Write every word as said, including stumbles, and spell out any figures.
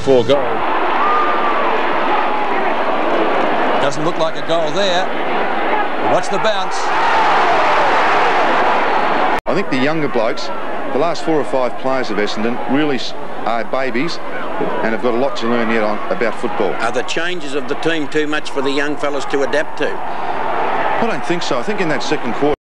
before goal. Doesn't look like a goal there. Watch the bounce. I think the younger blokes, the last four or five players of Essendon, really are babies and have got a lot to learn yet on about football. Are the changes of the team too much for the young fellas to adapt to? I don't think so. I think in that second quarter